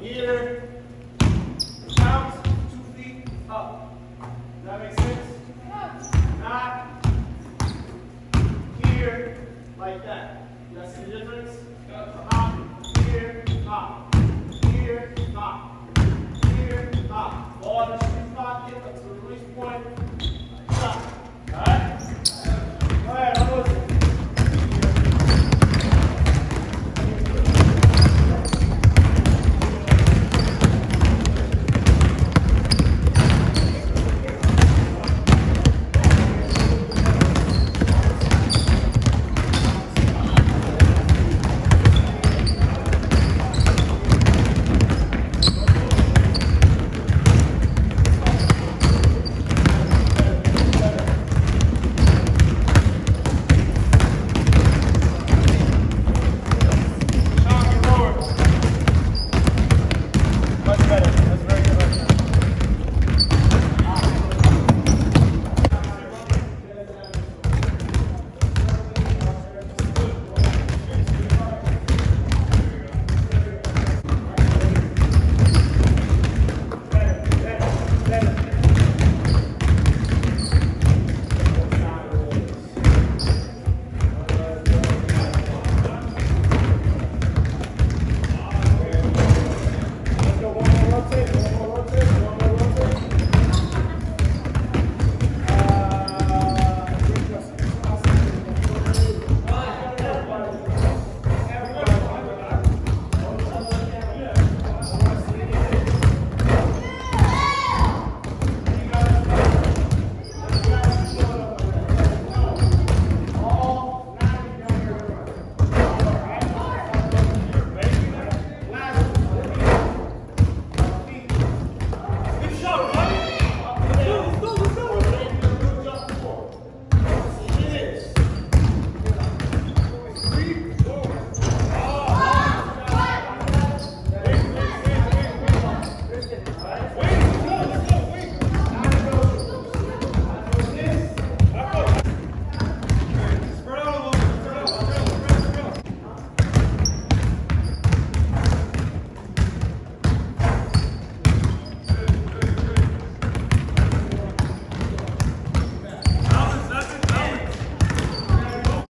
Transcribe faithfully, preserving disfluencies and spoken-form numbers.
here, bounce, two feet up. Does that make sense? Not here, like that. You guys see the difference? Hop, here, hop, here, hop, here, hop. Ball in the street pocket up to the release point.